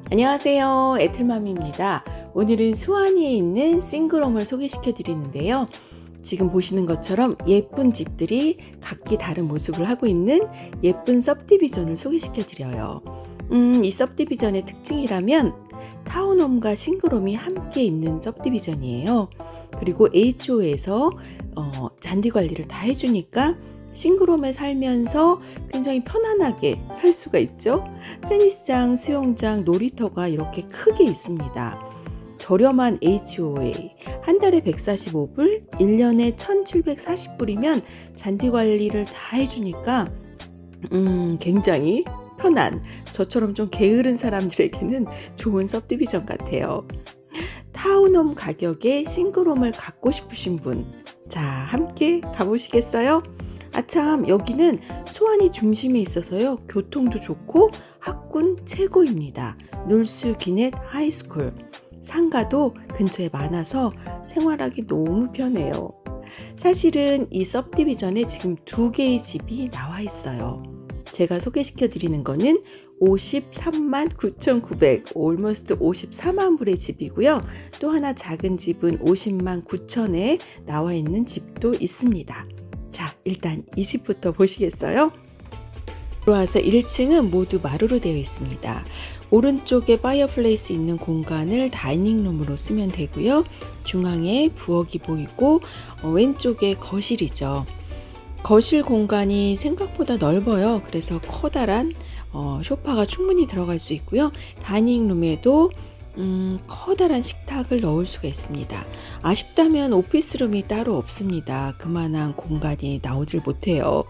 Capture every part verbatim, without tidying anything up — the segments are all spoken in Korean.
안녕하세요, 애틀맘입니다. 오늘은 수완이에 있는 싱글홈을 소개시켜 드리는데요. 지금 보시는 것처럼 예쁜 집들이 각기 다른 모습을 하고 있는 예쁜 서브디비전을 소개시켜 드려요. 음, 이 서브디비전의 특징이라면 타운홈과 싱글홈이 함께 있는 서브디비전이에요. 그리고 에이치오에서 어, 잔디 관리를 다 해주니까 싱글홈에 살면서 굉장히 편안하게 살 수가 있죠. 테니스장, 수영장, 놀이터가 이렇게 크게 있습니다. 저렴한 에이치오에이, 한 달에 백사십오 불, 일 년에 천칠백사십 불이면 잔디 관리를 다 해주니까 음, 굉장히 편한, 저처럼 좀 게으른 사람들에게는 좋은 서브디비전 같아요. 타운홈 가격에 싱글홈을 갖고 싶으신 분, 자, 함께 가보시겠어요? 아참, 여기는 수완이 중심에 있어서요, 교통도 좋고 학군 최고입니다. 놀수 기넷 하이스쿨, 상가도 근처에 많아서 생활하기 너무 편해요. 사실은 이 서브디비전에 지금 두 개의 집이 나와 있어요. 제가 소개시켜 드리는 거는 오십삼만 구천구백, almost 오십사만 불의 집이고요. 또 하나 작은 집은 오십만 구천에 나와 있는 집도 있습니다. 자, 일단 이 집부터 보시겠어요? 들어와서 일 층은 모두 마루로 되어 있습니다. 오른쪽에 파이어플레이스 있는 공간을 다이닝룸으로 쓰면 되고요. 중앙에 부엌이 보이고 어, 왼쪽에 거실이죠. 거실 공간이 생각보다 넓어요. 그래서 커다란 어, 소파가 충분히 들어갈 수 있고요. 다이닝룸에도 음, 커다란 식탁을 넣을 수가 있습니다. 아쉽다면 오피스룸이 따로 없습니다. 그만한 공간이 나오질 못해요.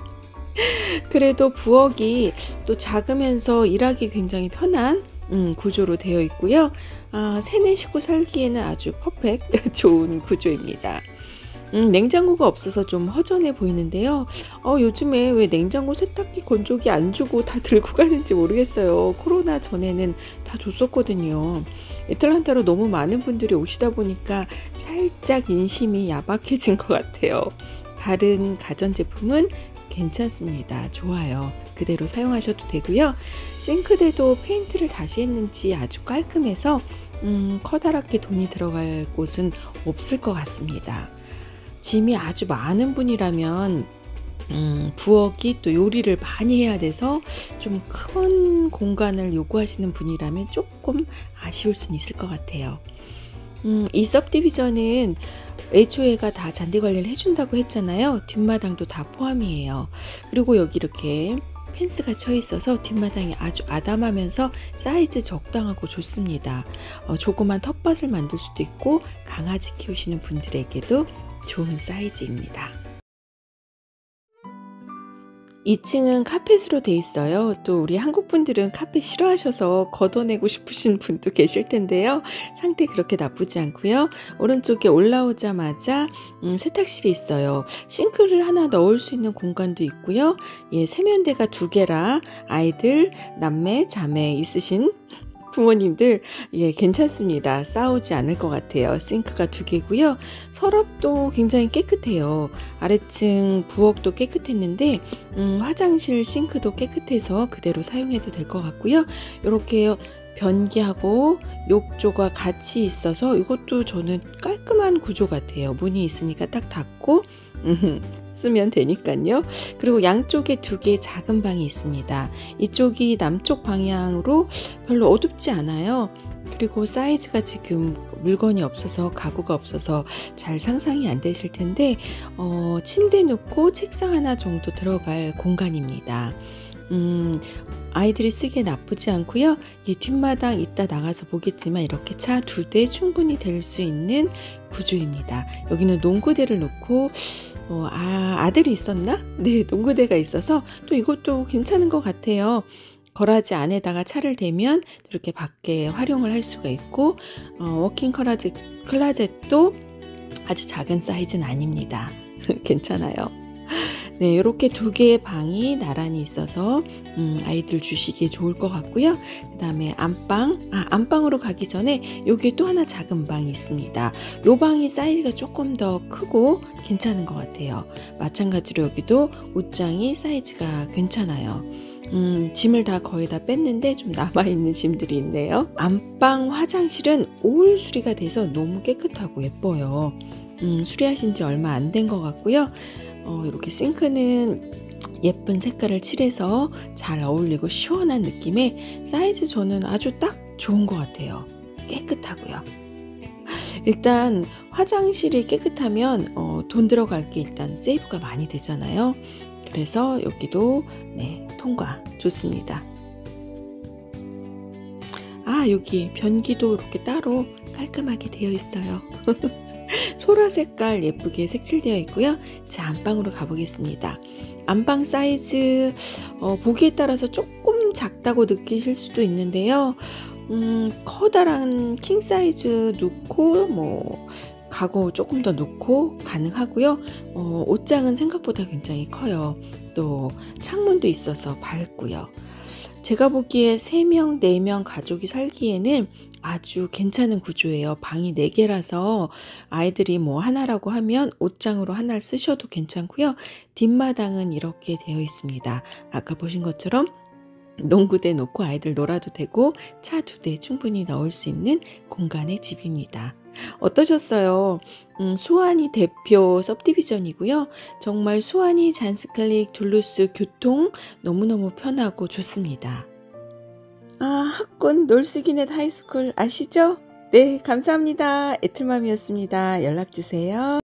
그래도 부엌이 또 작으면서 일하기 굉장히 편한 음, 구조로 되어 있고요. 아, 세네 식구 살기에는 아주 퍼펙트 좋은 구조입니다. 음, 냉장고가 없어서 좀 허전해 보이는데요. 어, 요즘에 왜 냉장고, 세탁기, 건조기 안 주고 다 들고 가는지 모르겠어요. 코로나 전에는 다 줬었거든요. 애틀란타로 너무 많은 분들이 오시다 보니까 살짝 인심이 야박해진 것 같아요. 다른 가전제품은 괜찮습니다. 좋아요. 그대로 사용하셔도 되고요. 싱크대도 페인트를 다시 했는지 아주 깔끔해서 음, 커다랗게 돈이 들어갈 곳은 없을 것 같습니다. 짐이 아주 많은 분이라면 음, 부엌이 또 요리를 많이 해야 돼서 좀 큰 공간을 요구하시는 분이라면 조금 아쉬울 수는 있을 것 같아요. 음, 이 서브디비전은 에이치오에이가 다 잔디 관리를 해준다고 했잖아요. 뒷마당도 다 포함이에요. 그리고 여기 이렇게 펜스가 쳐 있어서 뒷마당이 아주 아담하면서 사이즈 적당하고 좋습니다. 어, 조그만 텃밭을 만들 수도 있고 강아지 키우시는 분들에게도 좋은 사이즈입니다. 이 층은 카펫으로 돼 있어요. 또 우리 한국 분들은 카펫 싫어하셔서 걷어내고 싶으신 분도 계실 텐데요. 상태 그렇게 나쁘지 않고요. 오른쪽에 올라오자마자 음, 세탁실이 있어요. 싱크를 하나 넣을 수 있는 공간도 있고요. 예, 세면대가 두 개라 아이들, 남매, 자매 있으신 부모님들 예 괜찮습니다. 싸우지 않을 것 같아요. 싱크가 두 개고요. 서랍도 굉장히 깨끗해요. 아래층 부엌도 깨끗했는데 음, 화장실 싱크도 깨끗해서 그대로 사용해도 될 것 같고요. 이렇게 변기하고 욕조가 같이 있어서 이것도 저는 깔끔한 구조 같아요. 문이 있으니까 딱 닫고 음, 쓰면 되니까요. 그리고 양쪽에 두 개의 작은 방이 있습니다. 이쪽이 남쪽 방향으로 별로 어둡지 않아요. 그리고 사이즈가 지금 물건이 없어서 가구가 없어서 잘 상상이 안 되실 텐데 어, 침대 놓고 책상 하나 정도 들어갈 공간입니다. 음, 아이들이 쓰기에 나쁘지 않고요. 이 뒷마당 이따 나가서 보겠지만 이렇게 차 두 대 충분히 될 수 있는 구조입니다. 여기는 농구대를 놓고 어, 아, 아들이 있었나? 네, 농구대가 있어서 또 이것도 괜찮은 것 같아요. 거라지 안에다가 차를 대면 이렇게 밖에 활용을 할 수가 있고 어, 워킹 클라젯, 클라젯도 아주 작은 사이즈는 아닙니다. 괜찮아요. 네, 이렇게 두 개의 방이 나란히 있어서 음, 아이들 주시기에 좋을 것 같고요. 그 다음에 안방, 아, 안방으로 가기 전에 여기에 또 하나 작은 방이 있습니다. 이 방이 사이즈가 조금 더 크고 괜찮은 것 같아요. 마찬가지로 여기도 옷장이 사이즈가 괜찮아요. 음, 짐을 다 거의 다 뺐는데 좀 남아있는 짐들이 있네요. 안방 화장실은 올 수리가 돼서 너무 깨끗하고 예뻐요. 음, 수리하신 지 얼마 안 된 것 같고요. 어, 이렇게 싱크는 예쁜 색깔을 칠해서 잘 어울리고 시원한 느낌의 사이즈 저는 아주 딱 좋은 것 같아요. 깨끗하고요. 일단 화장실이 깨끗하면 어, 돈 들어갈 게 일단 세이브가 많이 되잖아요. 그래서 여기도 네, 통과 좋습니다. 아, 여기 변기도 이렇게 따로 깔끔하게 되어 있어요. 소라 색깔 예쁘게 색칠되어 있고요. 자, 안방으로 가보겠습니다. 안방 사이즈 어, 보기에 따라서 조금 작다고 느끼실 수도 있는데요. 음, 커다란 킹 사이즈 넣고 뭐 가구 조금 더 넣고 가능하고요. 어, 옷장은 생각보다 굉장히 커요. 또 창문도 있어서 밝고요. 제가 보기에 세 명, 네 명 가족이 살기에는 아주 괜찮은 구조예요. 방이 네 개라서 아이들이 뭐 하나라고 하면 옷장으로 하나를 쓰셔도 괜찮고요. 뒷마당은 이렇게 되어 있습니다. 아까 보신 것처럼 농구대 놓고 아이들 놀아도 되고 차 두 대 충분히 넣을 수 있는 공간의 집입니다. 어떠셨어요? 음, 수완이 대표 서브디비전이고요. 정말 수완이 잔스칼릭 둘루스 교통 너무너무 편하고 좋습니다. 아, 학군 놀수기넷 하이스쿨 아시죠? 네, 감사합니다. 애틀맘이었습니다. 연락주세요.